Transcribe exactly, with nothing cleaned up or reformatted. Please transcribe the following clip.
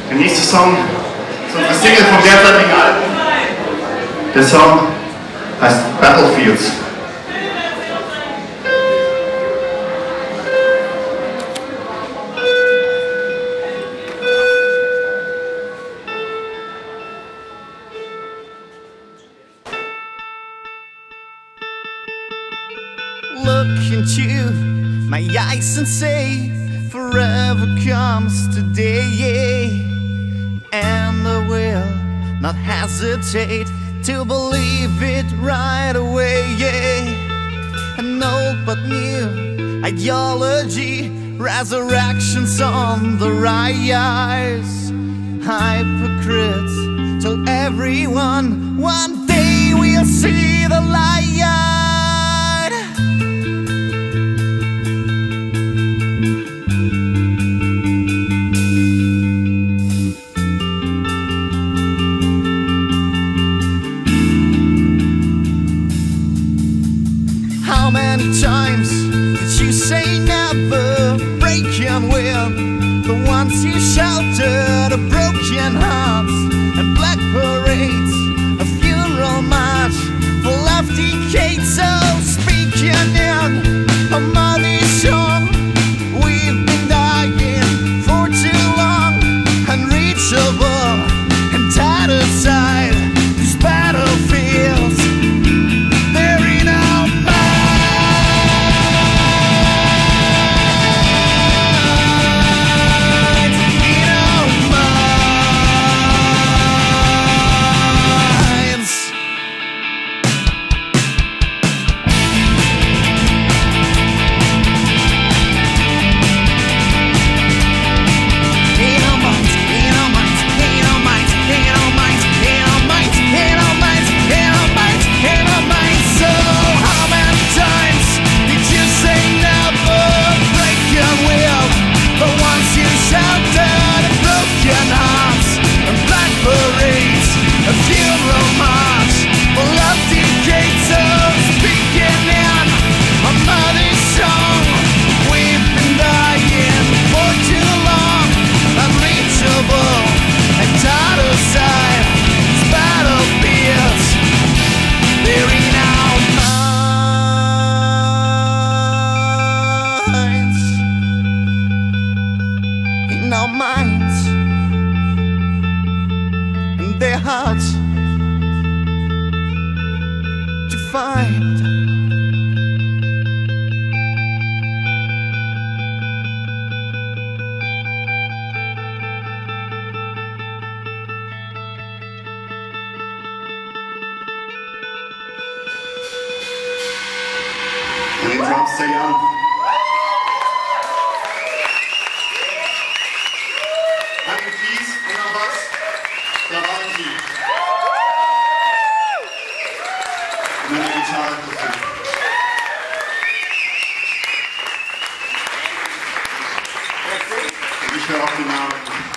Der nächste Song ist unsere Single vom derzeitigen Album. Der Song heißt Battlefields. Look into my eyes and say forever comes today, and I will not hesitate to believe it right away. An old but new ideology, resurrections on the rise. Hypocrites tell everyone one day we'll see the light. How many times did you say never? Break and win. The ones you sheltered are broken hearts and black parades, a funeral march for love decades. So speaking in a muddy song, we've been dying for too long, unreachable and tied aside these battlefields. In our minds and their hearts to find. Und den Drums der Jan. An den Keys und am Bass der Valentin. Und an der Gitarre Christoph. Und ich höre auf den Namen.